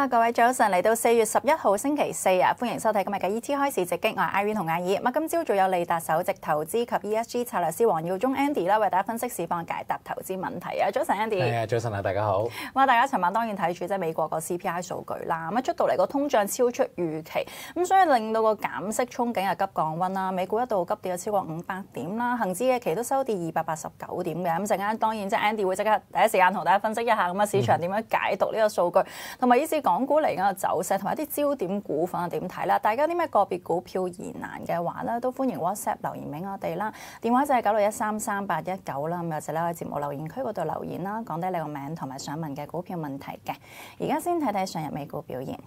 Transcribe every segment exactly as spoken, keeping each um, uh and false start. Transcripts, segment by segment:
啦，各位早晨，嚟到四月十一號星期四啊，歡迎收睇今日嘅 E T 開市直擊，我係 Irene 同阿爾。咁今朝早有利達首席投資及 E S G 策略師黃耀忠 Andy 啦，為大家分析市況、解答投資問題啊。早晨 Andy。 係啊，早晨啊，大家好。 咁啊，大家尋晚當然睇住即係美國個 C P I 數據啦，咁啊出到嚟個通脹超出預期，咁所以令到個減息憧憬係急降溫啦。美股一度急跌咗超過五百點啦，恆指嘅期都收跌二百八十九點嘅。咁陣間當然即係 Andy 會即刻第一時間同大家分析一下咁啊市場點樣解讀呢個數據，同埋以至港股嚟緊嘅走勢，同埋一啲焦點股份啊點睇啦？大家啲咩個別股票疑難嘅話咧，都歡迎 WhatsApp 留言俾我哋啦。電話就係九六一三三八一九啦，咁有時咧喺節目留言區嗰度留言啦，講低你個名同埋想問嘅股票問題嘅。而家先睇睇上日美股表現。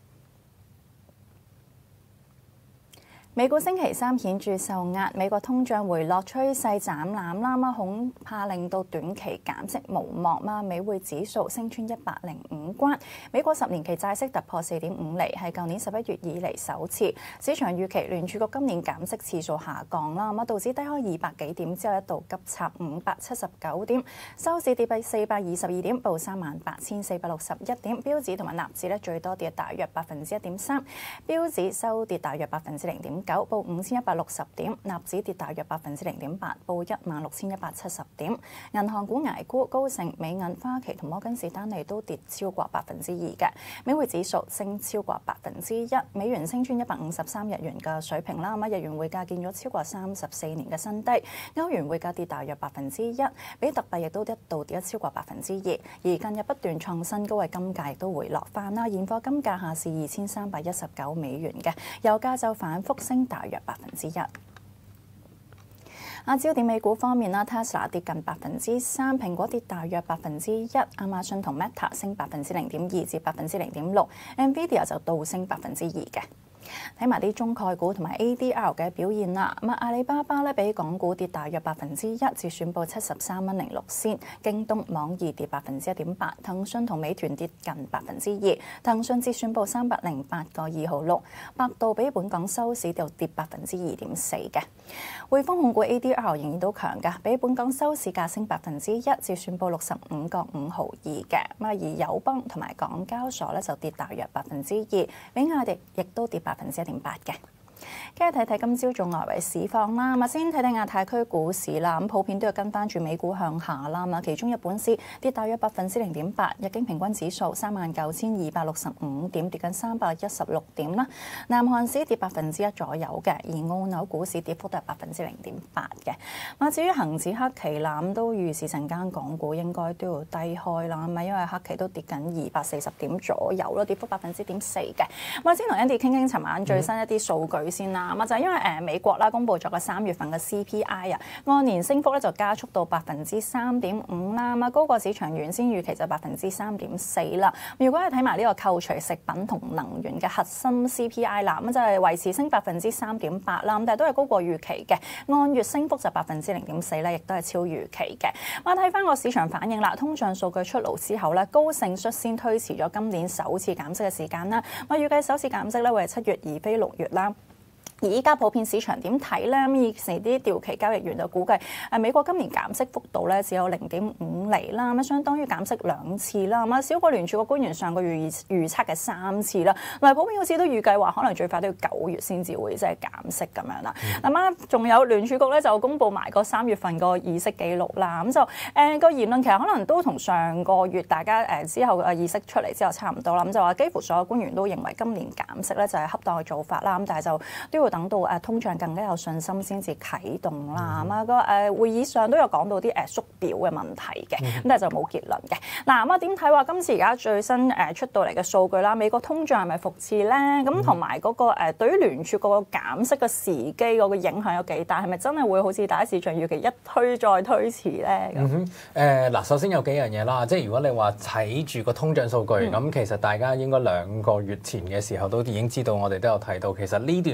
美股星期三顯著受壓，美國通脹回落趨勢斬纜啦，咁恐怕令到短期減息無望嘛。美匯指數升穿一百零五關，美國十年期債息突破四點五厘，係舊年十一月以嚟首次。市場預期聯儲局今年減息次數下降啦，咁道指低開二百幾點之後一度急插五百七十九點，收市跌by四百二十二點，報三萬八千四百六十一點。標指同埋納指咧最多跌大約百分之一點三，標指收跌大約百分之零點九，報五千一百六十點，納指跌大約百分之零點八，報一萬六千一百七十點。銀行股捱沽，高盛、美銀、花旗同摩根士丹利都跌超過百分之二嘅。美匯指數升超過百分之一，美元升穿一百五十三日元嘅水平啦。咁日元匯價見咗超過三十四年嘅新低，歐元匯價跌大約百分之一，比特幣亦都一度跌咗超過百分之二。而近日不斷創新高嘅金價亦都回落翻啦，現貨金價下市二千三百一十九美元嘅，油價就反覆升大約百分之一。啊，焦點美股方面啦 ，Tesla 跌近百分之三，蘋果跌大約百分之一，亞馬遜同 Meta 升百分之零點二至百分之零點六 ，Nvidia 就倒升百分之二嘅。睇埋啲中概股同埋 A D R 嘅表現啦，咁啊阿里巴巴咧比港股跌大約百分之一，至選報七十三蚊零六仙；京東、網易跌百分之一點八，騰訊同美團跌近百分之二，騰訊至選報三百零八個二毫六，百度比本港收市就跌百分之二點四嘅。匯豐控股 A D R 仍然都強㗎，比本港收市價升百分之一，至選報六十五個五毫二嘅。咁啊而友邦同埋港交所咧就跌大約百分之二，比亞迪亦都跌百分之一點八嘅。跟住睇睇今朝早外圍市況啦，咁先睇睇亞太區股市啦，咁普遍都要跟翻住美股向下啦，咁其中日本市跌大約百分之零點八，日經平均指數三萬九千二百六十五點，跌緊三百一十六點啦。南韓市跌百分之一左右嘅，而澳紐股市跌幅都係百分之零點八嘅。咁至於恆指黑期攬都預示陣間港股應該都要低開啦，咁因為黑期都跌緊二百四十點左右咯，跌幅百分之點四嘅。咁先同 Andy 傾傾尋晚最新一啲數據先啦。咁就係因為誒美國啦，公佈咗個三月份嘅 C P I 啊，按年升幅咧就加速到百分之三點五啦，咁啊高過市場原先預期就百分之三點四啦。如果係睇埋呢個扣除食品同能源嘅核心 C P I 啦，咁就係維持升百分之三點八啦，咁但係都係高過預期嘅。按月升幅就百分之零點四咧，亦都係超預期嘅。咁睇翻個市場反應啦，通脹數據出爐之後咧，高盛率先推遲咗今年首次減息嘅時間啦。我預計首次減息咧會係七月而非六月啦。而依家普遍市場點睇咧？咁以前啲掉期交易員就估計，誒美國今年減息幅度咧只有零點五厘啦，咁相當於減息兩次啦，咁啊少過聯儲局官員上個月預預測嘅三次啦。同埋普遍好似都預計話，可能最快都要九月先至會即係減息咁樣啦。咁啊、嗯，仲有聯儲局咧就公佈埋個三月份個議息記錄啦。咁就誒個、呃、言論其實可能都同上個月大家誒之後嘅議息出嚟之後差唔多啦。咁就話幾乎所有官員都認為今年減息咧就係恰當嘅做法啦。咁但係就都要等到誒通脹更加有信心先至啟動啦，咁啊個誒會議上都有講到啲誒縮表嘅問題嘅，咁但係就冇結論嘅。嗱咁啊點睇話今次而家最新誒出到嚟嘅數據啦，美國通脹係咪復熾咧？咁同埋嗰個誒對於聯儲個減息嘅時機嗰個影響有幾大？係咪真係會好似大家市場預期一推再推遲咧？ 嗯哼，誒嗱，首先有幾樣嘢啦，即係如果你話睇住個通脹數據，咁、嗯、其實大家應該兩個月前嘅時候都已經知道，我哋都有提到，其實呢段時間係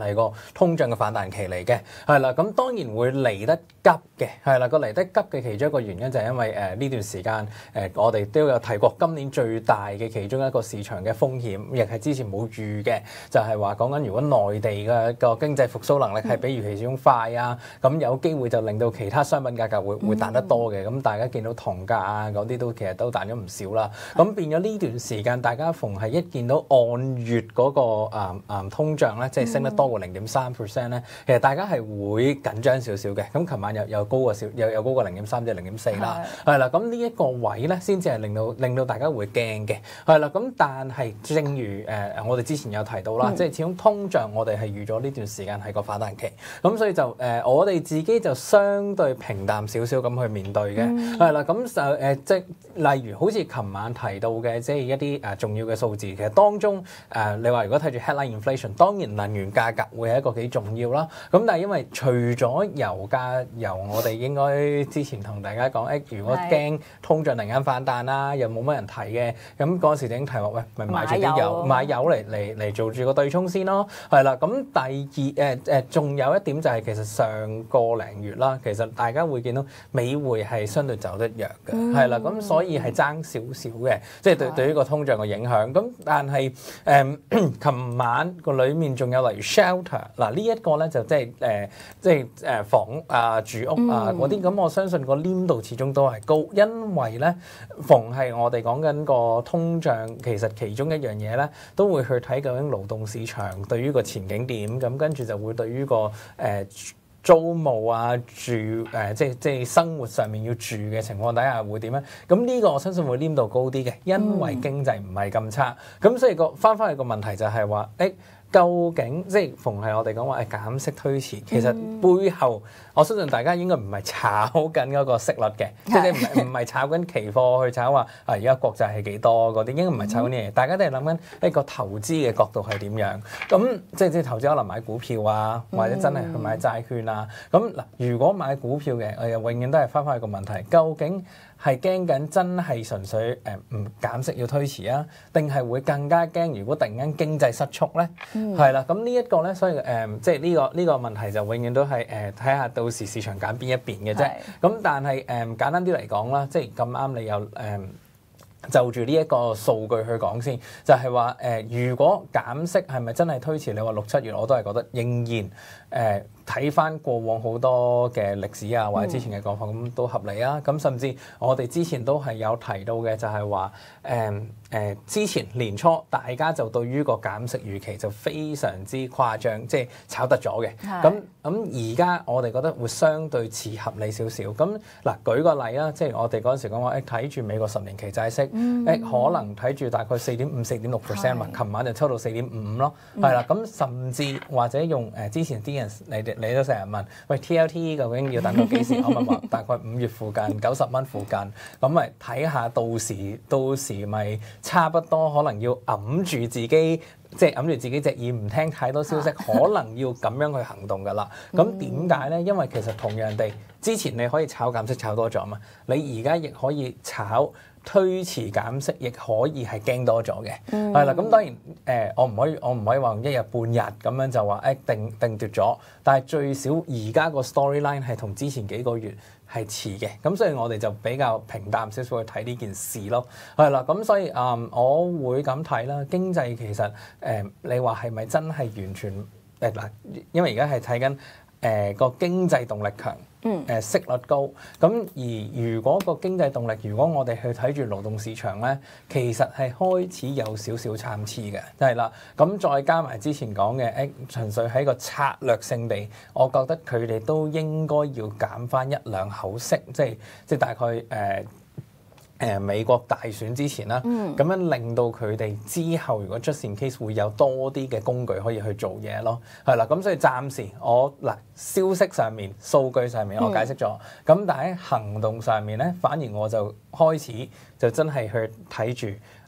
係個通脹嘅反彈期嚟嘅，係啦。咁當然會嚟得急嘅，係啦。個嚟得急嘅其中一個原因就係因為誒呢、呃、段時間誒、呃、我哋都有提過，今年最大嘅其中一個市場嘅風險，亦係之前冇預嘅，就係話講緊如果內地嘅個經濟復甦能力係比預期之中快啊，咁、嗯、有機會就令到其他商品價格會會彈得多嘅。咁、嗯、大家見到銅價啊嗰啲都其實都彈咗唔少啦。咁、嗯、變咗呢段時間，大家逢係一見到按月嗰、那個啊、嗯、通脹咧，即係升得多過零點三 percent 咧，其實大家係會緊張少少嘅。咁琴晚又又高過少，又又高過零點三至零點四啦，係啦。咁呢一個位咧，先至係令到令到大家會驚嘅，係啦。咁但係正如誒、呃、我哋之前有提到啦，嗯、即係始終通脹我哋係預咗呢段時間係個反彈期，咁所以就誒、呃、我哋自己就相對平淡少少咁去面對嘅，係啦、嗯。咁就誒、呃、即係例如好似琴晚提到嘅，即係一啲誒重要嘅數字，其實當中誒、呃、你話如果睇住 headline inflation，當然能源價格會係一個幾重要啦。咁但係因為除咗油價，由我哋應該之前同大家講，誒、欸、如果驚通脹突然間反彈啦，又冇乜人提嘅，咁嗰陣時已經提話，喂，咪買住啲油，買油嚟嚟嚟做住個對沖先咯，係啦。咁第二誒誒，仲、呃、有一點就係其實上個零月啦，其實大家會見到美匯係相對走得弱嘅，係啦、嗯。咁所以係爭少少嘅，即係對對於個通脹嘅影響。咁但係誒，琴、呃、晚個裡面仲有例如 shelter 嗱呢一個咧就即係誒即係誒房啊住屋啊嗰啲，咁、嗯、我相信個黏度始終都係高，因為咧逢係我哋講緊個通脹，其實其中一樣嘢咧都會去睇究竟勞動市場對於個前景點，咁跟住就會對於個誒、呃租務啊，住誒、呃、即係即係生活上面要住嘅情況底下會點咧？咁呢個我相信會黏度高啲嘅，因為經濟唔係咁差。咁、嗯、所以個翻返去個問題就係話，誒、欸、究竟即係逢係我哋講話誒減息推遲，其實背後、嗯、我相信大家應該唔係炒緊嗰個息率嘅，即係唔係唔係炒緊期貨去炒話啊而家國債係幾多嗰啲，應該唔係炒緊啲嘢。嗯、大家都係諗緊一個投資嘅角度係點樣。咁即係即係投資可能買股票啊，或者真係去買債券啊。咁嗱，如果買股票嘅，我又永遠都係翻返去個問題，究竟係驚緊真係純粹誒唔減息要推遲啊，定係會更加驚如果突然間經濟失速咧？係啦、嗯，咁呢一個咧，所以誒、呃，即係呢、這個呢、這個問題就永遠都係誒睇下到時市場揀邊一邊嘅啫。咁是但係誒、呃、簡單啲嚟講啦，即係咁啱你又誒。呃就住呢一個數據去講先，就係話誒，如果減息係咪真係推遲？你話六七月我都係覺得仍然誒睇翻過往好多嘅歷史啊，或者之前嘅講法咁都合理啊。咁甚至我哋之前都係有提到嘅，就係話誒誒之前年初大家就對於個減息預期就非常之誇張，即係炒得咗嘅。咁咁而家我哋覺得會相對似合理少少。咁嗱，舉個例啊，即係我哋嗰陣時講話誒睇住美國十年期債息。誒、嗯、可能睇住大概四點五、四點六 percent 嘛，琴晚就抽到四點五咯，係啦、嗯。咁甚至或者用誒、呃、之前啲人你哋你都成日問，喂 T L T 究竟要等到幾時？我咪話大概五月附近九十蚊附近，咁咪睇下到時到時咪差不多，可能要揞住自己，即係揞住自己隻耳，唔聽太多消息，可能要咁樣去行動㗎啦。咁點解咧？因為其實同樣地，之前你可以炒減息炒多咗嘛，你而家亦可以炒推遲減息，亦可以係驚多咗嘅，係啦、嗯。咁當然誒、呃，我唔可以我唔可以話一日半日咁樣就話誒、欸、定定奪咗，但係最少而家個 storyline 係同之前幾個月係似嘅，咁所以我哋就比較平淡少少去睇呢件事咯，係啦。咁所以啊、呃，我會咁睇啦。經濟其實誒、呃，你話係咪真係完全誒嗱、呃？因為而家係睇緊誒個經濟動力強。誒、呃、息率高，咁而如果個經濟動力，如果我哋去睇住勞動市場咧，其實係開始有少少參差嘅，係啦。咁再加埋之前講嘅，誒純粹喺個策略性地，我覺得佢哋都應該要減翻一兩口息，即係即係大概誒。呃誒、呃、美國大選之前啦，咁、嗯、樣令到佢哋之後如果 just in case 會有多啲嘅工具可以去做嘢咯，係啦，咁所以暫時我嗱消息上面、數據上面我解釋咗，咁、嗯、但喺行動上面咧，反而我就開始就真係去睇住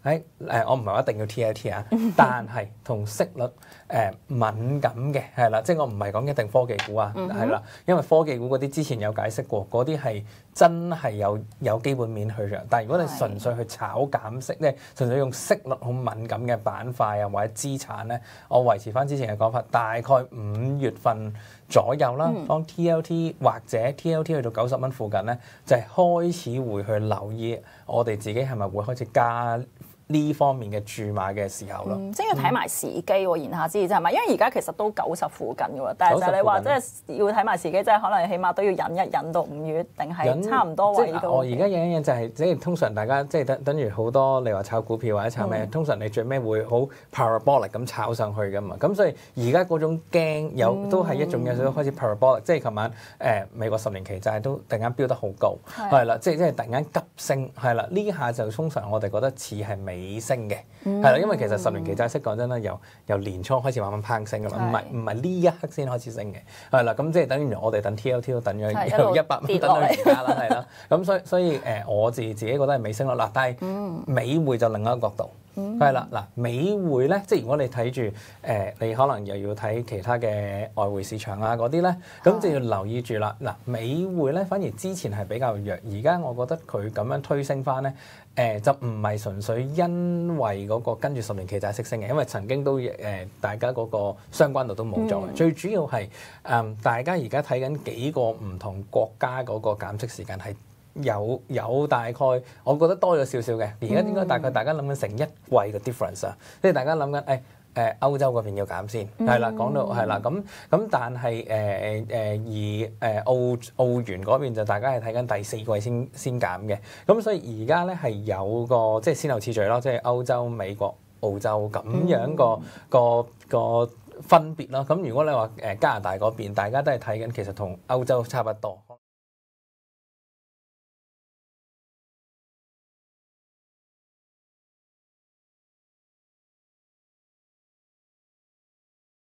喺誒我唔係話一定要 T L T 啊，但係同息率誒、呃、敏感嘅係啦，即係我唔係講一定科技股啊，係啦、嗯，因為科技股嗰啲之前有解釋過，嗰啲係真係有有基本面去嘅。但係如果你純粹去炒減息咧，純粹用息率好敏感嘅板塊啊或者資產咧，我維持翻之前嘅講法，大概五月份左右啦，嗯、當 T L T 或者 T L T 去到九十蚊附近咧，就係、是、開始會去留意我哋自己係咪會開始加呢方面嘅注碼嘅時候咯、 嗯，即係要睇埋時機喎，言下之意即係咪？因為而家其實都九十附近嘅喎，但係就你話即係要睇埋時機，即係可能起碼都要忍一忍到五月，定係差唔多位都。我而家有一樣就係、是，即係通常大家即係等等於好多你話炒股票或者炒咩，嗯、通常你最尾會好 parabolic 咁炒上去㗎嘛。咁所以而家嗰種驚有、嗯、都係一種有少少開始 parabolic，即係琴晚誒、呃、美國十年期債都突然間飆得好高，係啦的，即係即係突然間急升，係啦，呢下就通常我哋覺得似係尾聲嘅。係啦，因為其實十年期債息講真啦，由由年初開始慢慢攀升噶嘛，唔係唔係呢一刻先開始升嘅，係啦，咁即係等於我哋等 T L T 都等咗由一百蚊等到而家啦，係啦，咁所以所以誒、呃、我自己自己覺得係尾聲咯，嗱，但係美匯就另一個角度，係啦，嗱，美匯咧，即係如果你睇住誒，你可能又要睇其他嘅外匯市場啊嗰啲咧，咁就要留意住啦，嗱，美匯咧反而之前係比較弱，而家我覺得佢咁樣推升翻咧。誒、呃、就唔係純粹因為嗰個跟住十年期債息升嘅，因為曾經都誒、呃、大家嗰個相關度都冇咗。嗯、最主要係誒、呃、大家而家睇緊幾個唔同國家嗰個減息時間係有有大概，我覺得多咗少少嘅。而家應該大概大家諗緊成一季嘅 difference 啊，即係大家諗緊誒。哎誒歐洲嗰邊要減先，係啦、嗯，講到係啦，咁咁但係誒誒而誒澳澳元嗰邊就大家係睇緊第四季先先減嘅，咁所以而家咧係有個即係先後次序咯，即係歐洲、美國、澳洲咁樣個、嗯、個個分別啦。咁如果你話誒加拿大嗰邊，大家都係睇緊其實同歐洲差不多。